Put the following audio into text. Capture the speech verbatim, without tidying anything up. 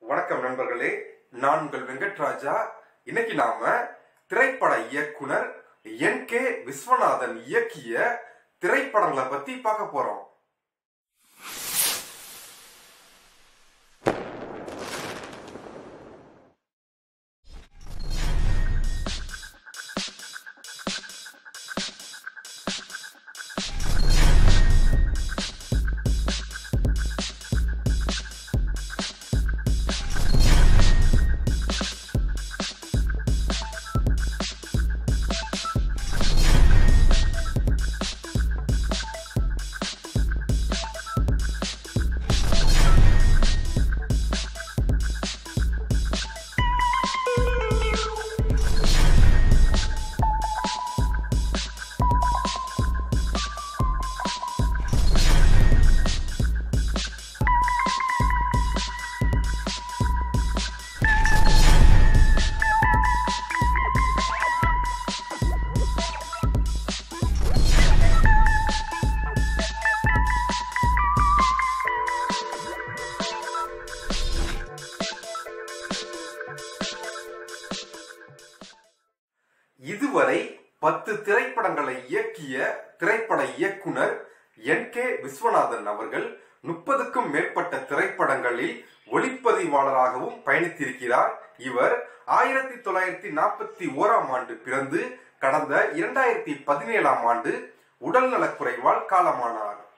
வணக்கம் நண்பர்களே, நான் உங்கள் வெங்கட்ராஜா. இன்னைக்கு நாம திரைப்பட இயக்குனர் என் கே விஸ்வநாதன் இயக்கிய திரைப்படங்களை பத்தி பார்க்க போறோம். இதுவரை பத்து திரைப்படங்களை இயக்கிய திரைப்பட இயக்குனர் என் கே விஸ்வநாதன் அவர்கள் முப்பதுக்கும் மேற்பட்ட திரைப்படங்களில் ஒளிப்பதிவாளராகவும் பயணித்திருக்கிறார். இவர் ஆயிரத்தி தொள்ளாயிரத்தி நாற்பத்தி ஓராம் ஆண்டு பிறந்து கடந்த இரண்டாயிரத்தி பதினேழாம் ஆண்டு உடல் நலக்குறைவால் காலமானார்.